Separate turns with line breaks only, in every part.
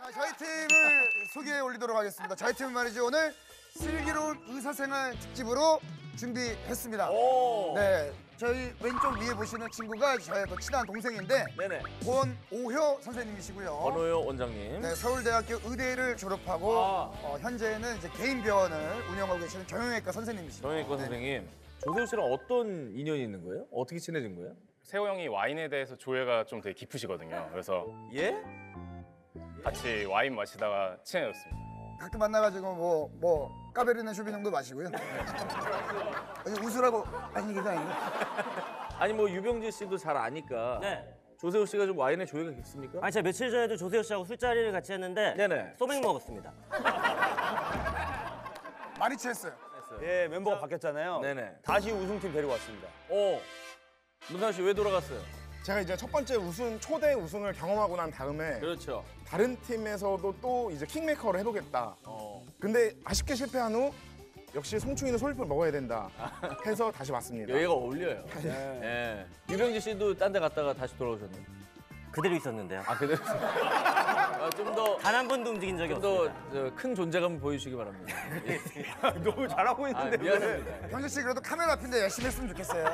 저희 팀을 소개해 올리도록 하겠습니다. 저희 팀은 말이죠, 오늘 슬기로운 의사생활 특집으로 준비했습니다. 네, 저희 왼쪽 위에 보시는 친구가 저의 더 친한 동생인데,
네네.
권오효 선생님이시고요.
권오효 원장님.
네, 서울대학교 의대를 졸업하고 현재는 이제 개인 병원을 운영하고 계시는 정형외과 선생님이시죠.
정형외과 선생님. 조세호 씨랑 어떤 인연이 있는 거예요? 어떻게 친해진 거예요?
세호 형이 와인에 대해서 조예가 좀 되게 깊으시거든요. 그래서
예?
같이 와인 마시다가 친해졌습니다.
가끔 만나가지고 뭐 까베르네 쇼비뇽도 마시고요. 웃으라고 하는 얘기가 아니고.
아니 뭐 유병재 씨도 잘 아니까.
네.
조세호 씨가 좀 와인에 조예가 깊습니까?
아니 제가 며칠 전에도 조세호 씨하고 술자리를 같이 했는데
네네.
소맥 먹었습니다.
많이 취했어요.
예, 멤버가 바뀌었잖아요.
네네.
다시 우승팀 데리고 왔습니다.
문상 씨 왜 돌아갔어요?
제가 이제 첫 번째 초대 우승을 경험하고 난 다음에
그렇죠.
다른 팀에서도 또 이제 킹메이커를 해보겠다. 근데 아쉽게 실패한 후 역시 송충이는 솔잎을 먹어야 된다 해서 다시 왔습니다.
여기가 어울려요. 예. 유병재 씨도 딴 데 갔다가 다시 돌아오셨네요.
그대로 있었는데요.
아 그대로. 좀 더.
단 한 번도 움직인 적이
좀
없습니다.
더 큰 존재감을 보여주시기 바랍니다.
너무 잘하고 있는데.
미안합니다.
병재 씨 그래도 카메라 앞인데 열심히 했으면 좋겠어요.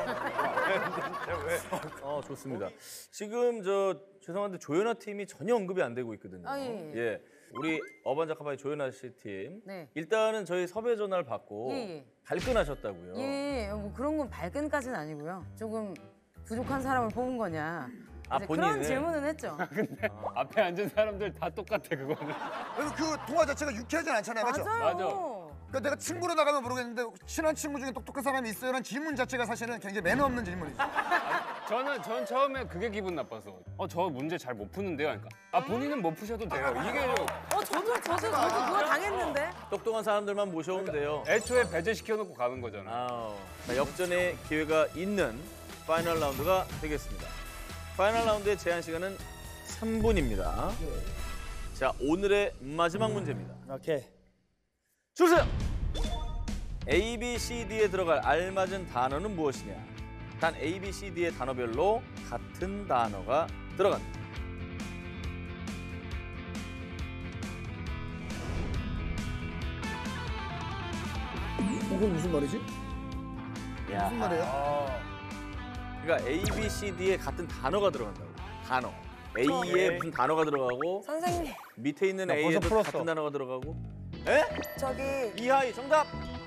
좋습니다. 지금 죄송한데 조연아 팀이 전혀 언급이 안 되고 있거든요. 예. 우리 어반자카파의 조연아 씨 팀.
네.
일단은 저희 섭외 전화를 받고
예.
발끈하셨다고요.
예, 뭐 그런 건 발끈까지는 아니고요. 조금 부족한 사람을 뽑은 거냐. 이제
본인은?
그런 질문은 했죠.
앞에 앉은 사람들 다 똑같아 그거는.
그래서 그 통화 자체가 유쾌하진 않잖아요, 맞죠?
맞아요.
그러니까 내가 친구로 나가면 모르겠는데 친한 친구 중에 똑똑한 사람이 있어요? 라는 질문 자체가 사실은 굉장히 매너 없는 질문이죠.
전 처음에 그게 기분 나빠서 저 문제 잘 못 푸는데요. 그러니까 본인은 못 푸셔도 돼요. 이게
저도 그거 당했는데.
똑똑한 사람들만 모셔오면 돼요.
애초에 배제시켜놓고 가는 거잖아.
자, 역전의 기회가 있는 파이널 라운드가 되겠습니다. 파이널 라운드의 제한 시간은 3분입니다. 자, 오늘의 마지막 문제입니다.
오케이.
주세요! A, B, C, D에 들어갈 알맞은 단어는 무엇이냐? 단 A, B, C, D의 단어별로 같은 단어가 들어갑니다.
이건 무슨 말이지?
야.
무슨 말이에요?
그러니까 A, B, C, D에 같은 단어가 들어간다고. 단어. A에 무슨 단어가 들어가고
선생님,
밑에 있는
나
A에도
벌써 풀었어.
같은 단어가 들어가고. 에?
저기
이하이 정답!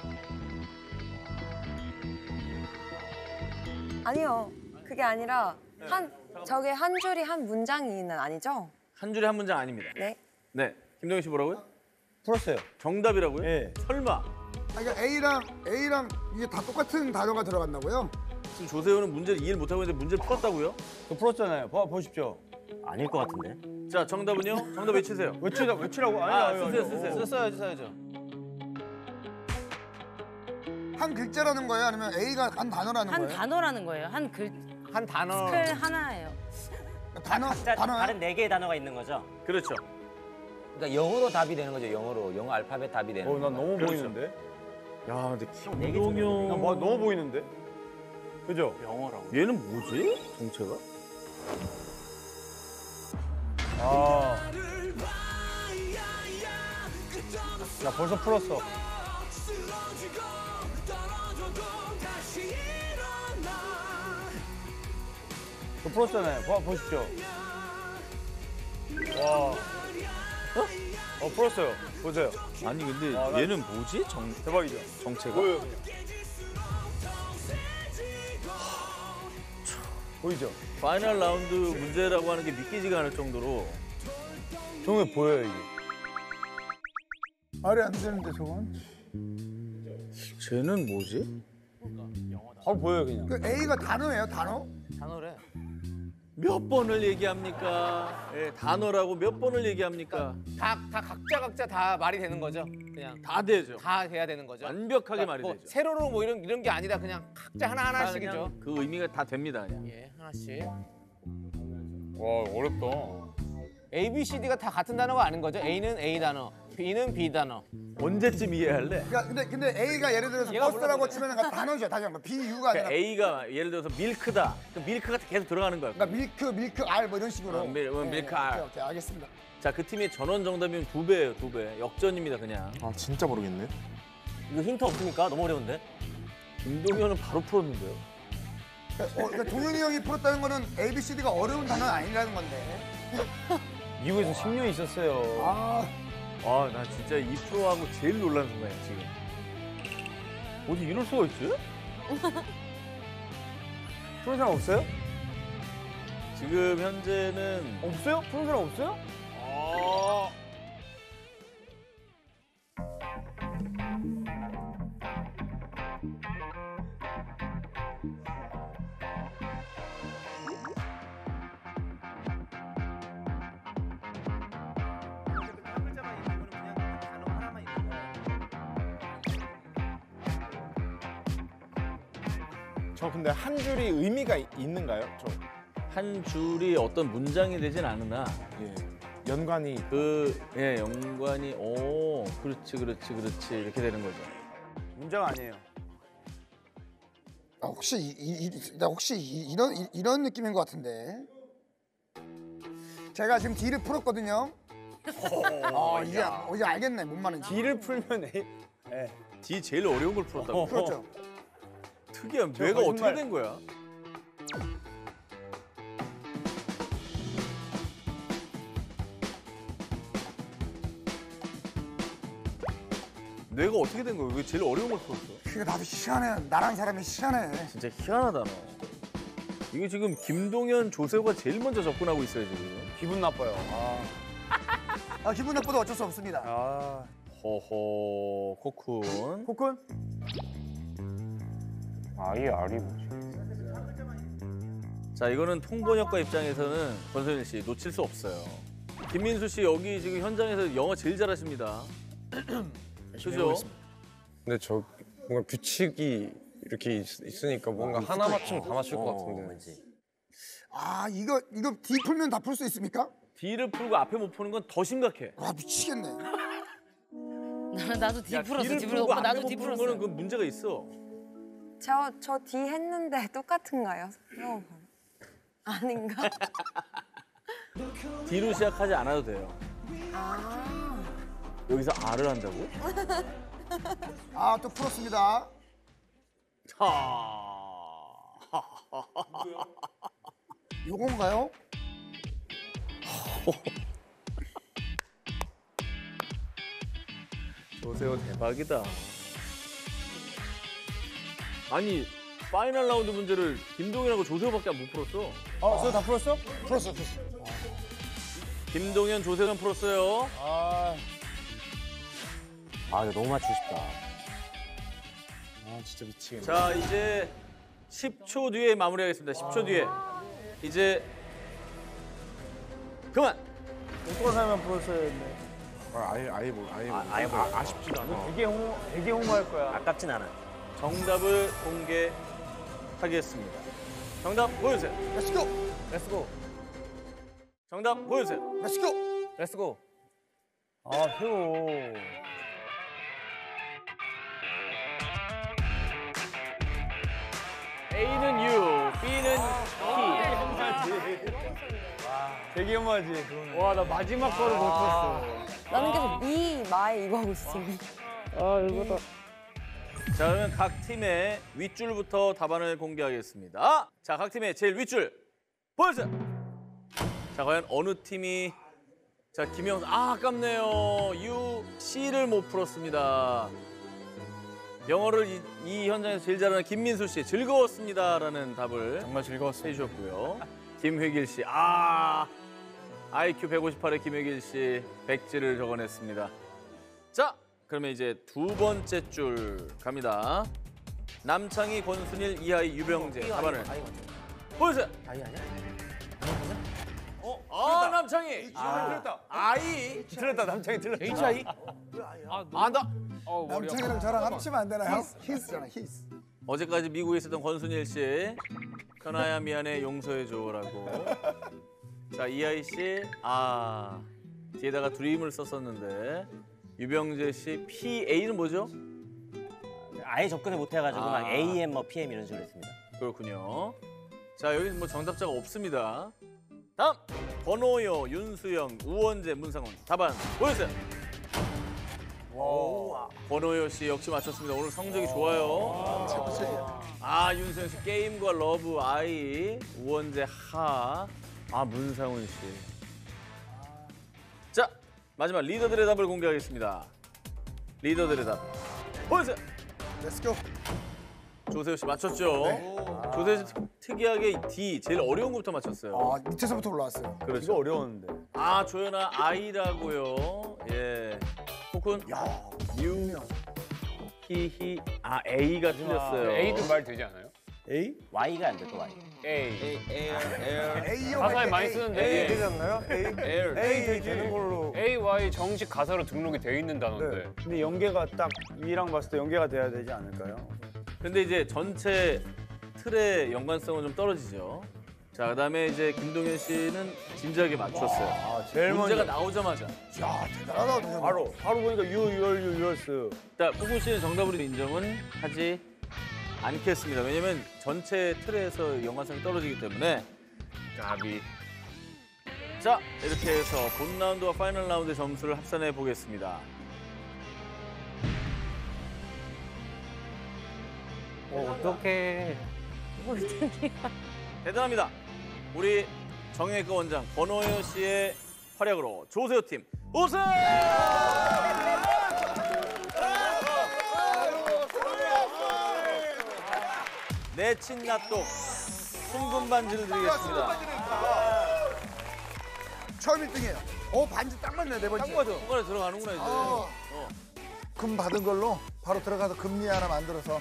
아니요. 그게 아니라 저게 한 줄이 한 문장이는 아니죠?
한 줄에 한 문장 아닙니다.
네.
네. 김동현 씨 뭐라고요?
풀었어요.
정답이라고요?
예.
설마.
그러니까 A랑 이게 다 똑같은 단어가 들어간다고요?
지금 조세호는 문제를 이해를 못하고 있는데 문제를 풀었다고요?
저 풀었잖아요. 보십시오.
아닐 것 같은데.
자, 정답은요? 정답 외치세요.
외치라고?
쓰세요.
써야죠.
한 글자라는 거예요? 아니면 A가 한 단어라는
한
거예요?
단어라는 거예요.
한 단어.
스펠 하나예요.
단어?
각자
단어요?
다른 4개의 단어가 있는 거죠?
그렇죠.
그러니까 영어로 답이 되는 거죠. 영어 알파벳 답이 되는 거.
난 너무
그렇죠.
보이는데?
야, 근데
네 개
김동현
너무 보이는데? 그죠?
영어라고.
얘는 뭐지? 정체가?
나 벌써 풀었어. 저 풀었잖아요. 보십시오. 와. 풀었어요. 보세요.
아니 근데
나-
얘는 뭐지?
대박이죠?
정체가?
보이죠?
파이널 라운드 문제라고 하는 게 믿기지가 않을 정도로
정말 보여요, 이게.
말이 안 되는데 저건?
쟤는 뭐지?
바로 보여요, 그냥.
그 A가 단어예요, 단어?
단어래.
몇 번을 얘기합니까? 예, 단어라고 몇 번을 얘기합니까?
다 각자 다 말이 되는 거죠. 그냥
다 되죠.
다 돼야 되는 거죠.
완벽하게 말이
뭐
되죠.
세로로 뭐 이런 게 아니라 그냥 각자
다
하나씩이죠.
그냥 그 의미가 다 됩니다. 그냥.
예, 하나씩.
와 어렵다.
A, B, C, D가 다 같은 단어가 아닌 거죠. A는 A 단어, B는 B 단어.
언제쯤 이해할래?
그러니까 근데 A가 예를 들어서
얘가
버스라고 치면 단어죠. 다시 한번 BU가 아니라.
그러니까 A가 예를 들어서 밀크다. 그럼 밀크가 계속 들어가는 거야.
그러니까 밀크, R 뭐 이런 식으로.
밀크
네,
R.
오케이, 알겠습니다.
자, 그 팀이 전원 정답이면 2배예요, 2배. 역전입니다, 그냥.
아 진짜 모르겠네.
이거 힌트 없습니까? 너무 어려운데.
김동현은 바로 풀었는데요.
그러니까 동현이 형이 풀었다는 거는 ABCD가 어려운 단어는 아니라는 건데.
미국에서 10년 있었어요.
아, 나 진짜 이 프로하고 제일 놀란 순간이야, 지금. 어디 이럴 수가 있지?
푸는 사람 없어요?
지금 현재는
없어요? 푸는 사람 없어요?
저 근데 한 줄이 의미가 있는가요? 저
한 줄이 어떤 문장이 되진 않으나
예. 연관이
예, 연관이 그렇지 이렇게 되는 거죠.
문제가 아니에요.
혹시 이런 느낌인 것 같은데. 제가 지금 D를 풀었거든요. 이제 알겠네 뭔 말인지.
D를 풀면 A.
D 제일 어려운 걸 풀었다고.
그렇죠.
특이한 뇌가 어떻게
거짓말.
된 거야? 뇌가 어떻게 된 거야? 왜 제일 어려운 걸 풀었어?
그게 나도 희한해. 나랑 사람이 희한해.
진짜 희한하다 너. 이게 지금 김동현, 조세호가 제일 먼저 접근하고 있어요 지금.
기분 나빠요.
기분 나빠도 어쩔 수 없습니다.
허허 코쿤.
코쿤?
아이 알이 뭐지?
자 이거는 통번역과 입장에서는 권선일 씨 놓칠 수 없어요. 김민수 씨 여기 지금 현장에서 영어 제일 잘하십니다. 그죠?
근데 저 뭔가 규칙이 이렇게 있으니까 뭔가 하나 맞추면 다 맞출 것 같은데.
왠지.
이거 D 풀면 다 풀 수 있습니까?
D를 풀고 앞에 못 푸는 건 더 심각해.
미치겠네.
나도 D 풀었어.
D를
D
풀고
풀었고
앞에
나도
못
D
푸는
풀었어.
거는 그 문제가 있어.
저 D 했는데 똑같은가요? 아닌가?
D로 시작하지 않아도 돼요. 여기서 R을 한다고?
또 풀었습니다. 요건가요?
조세호 대박이다. 아니 파이널 라운드 문제를 김동현하고 조세호밖에 못 풀었어.
저거 다 풀었어?
풀었어.
김동현, 조세호는 풀었어요.
이거 너무 맞추고 싶다.
진짜 미치겠네.
자 이제 10초 뒤에 마무리하겠습니다. 10초 뒤에 이제 그만.
똑똑한 사람만 풀었어야 했네.
아예 아쉽지도 않아.
되게 홍보할 거야.
아깝진 않아.
정답을 공개하겠습니다. 정답 보여주세요.
렛츠고.
렛츠고.
정답 보여주세요.
렛츠고.
렛츠고. 효.
A는 U, B는
되게 홍보하지.
와 나 마지막 거를 못 풀었어.
나는 계속 미, 마이 이거 하고 있어. 미.
T. 자 그러면 각 팀의 윗줄부터 답안을 공개하겠습니다. 자 각 팀의 제일 윗줄 보여주세요. 자 과연 어느 팀이 자 김영수 아깝네요. U, C를 못 풀었습니다. 영어를 이 현장에서 제일 잘하는 김민수 씨 즐거웠습니다라는 답을
정말 즐거웠어요.
해주셨고요. 김회길 씨 IQ 158의 김회길 씨 100지를 적어냈습니다. 자 그러면 이제 두 번째 줄 갑니다. 남창희, 권순일, 이하이, 유병재 답안을 보여주세요.
아이 아니야?
남창희.
틀렸다.
아이.
틀렸다. 남창이 틀렸다.
HI.
남창이랑 저랑 합치면 안 되나요? 히스잖아, 히스.
어제까지 미국에 있었던 권순일 씨. 현아야 미안해 용서해줘라고. 자 이하이 씨 뒤에다가 드림을 썼었는데 유병재 씨 PA는 뭐죠?
아예 접근을 못 해가지고 막 AM PM 이런 식으로 했습니다.
그렇군요. 자 여기 뭐 정답자가 없습니다. 다음 권호요, 윤수영, 우원재, 문상훈 답안 보여주세요. 권호요 씨 역시 맞췄습니다. 오늘 성적이 좋아요. 윤수영 씨 게임과 러브 아이, 우원재 하, 문상훈 씨. 자 마지막 리더들의 답을 공개하겠습니다. 리더들의 답 보여주세요.
렛츠고.
조세호 씨 맞췄죠? 조세호 씨 특이하게 D 제일 어려운 것부터 맞췄어요.
밑에서부터 올라왔어요.
그렇죠.
이거 어려웠는데.
조연아 I라고요. 예. 포쿤. 유. 히히. A가 틀렸어요.
A도 말 되지 않아요?
A?
Y가 안 돼, 또 Y.
A.
A요.
가사에 많이 쓰는데
A 되지 않나요? A?
L.
A 되는 걸로.
A, Y 정식 가사로 등록이 돼 있는 단어인데.
네. 근데 연계가 딱 E랑 봤을 때 연계가 돼야 되지 않을까요?
근데 이제 전체 틀의 연관성은 좀 떨어지죠. 자, 그다음에 이제 김동현 씨는 진지하게 맞췄어요.
제일
문제가
먼저.
나오자마자.
야, 대단하다. 동현이.
바로 보니까 유얼스.
일단 포쿤 씨는 정답으로 인정은 하지 않겠습니다. 왜냐면 전체 틀에서 연관성이 떨어지기 때문에.
가비.
자, 이렇게 해서 본 라운드와 파이널 라운드의 점수를 합산해 보겠습니다.
어떡해.
대단합니다. 우리 정형외과 원장 권호요 씨의 활약으로 조세호 팀 우승! 내친 낫독 순금 반지를 드리겠습니다.
처음 1등이에요. 반지 딱 맞네, 네 번째.
손가락에 들어가는구나 이제.
금 받은 걸로 바로 들어가서 금리 하나 만들어서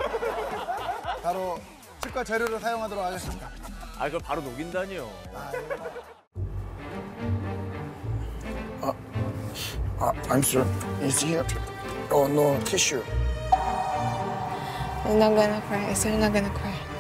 바로 치과 재료로 사용하도록 하겠습니다.
그걸 바로 녹인다니요.
I'm sorry. Is here? Oh no, tissue.
I'm not gonna cry. I'm not gonna cry.